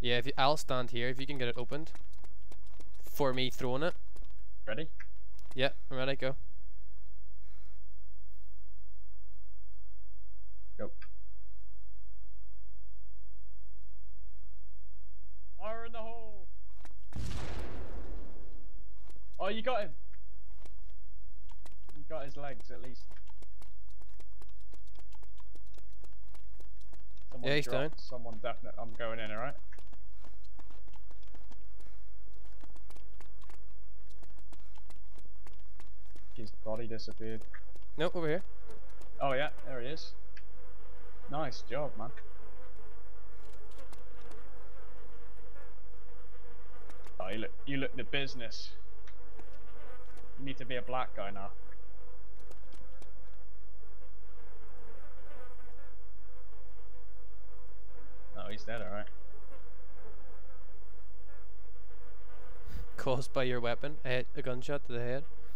Yeah, I'll stand here if you can get it opened. For me throwing it. Ready? Yeah, I'm ready, go. Go. Fire in the hole! Oh, you got him! You got his legs at least. Someone Yeah, he's down. Someone definite. I'm going in, alright? His body disappeared. Nope, over here. Oh yeah, there he is. Nice job, man. Oh, you look the business. You need to be a black guy now. Oh, he's dead, alright. Caused by your weapon. A gunshot to the head.